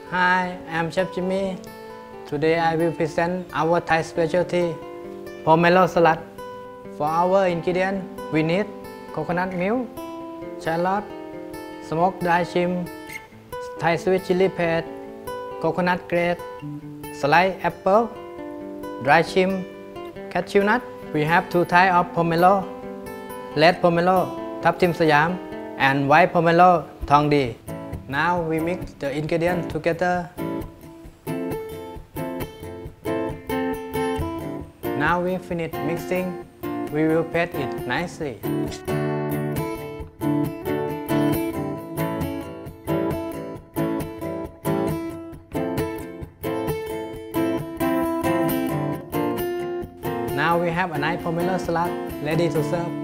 Hi, I'm Chef Jimmy. Today I will present our Thai specialty, Pomelo Salad. For our ingredients, we need coconut milk, shallot, smoked dry shrimp, Thai sweet chili paste, coconut grate, sliced apple, dry shrimp, cashew nut. We have two types of pomelo, red pomelo, Thaptim Siam, and white pomelo, Thong Di. Now we mix the ingredients together. Now we finish mixing, we will pat it nicely. Now we have a nice pomelo salad ready to serve.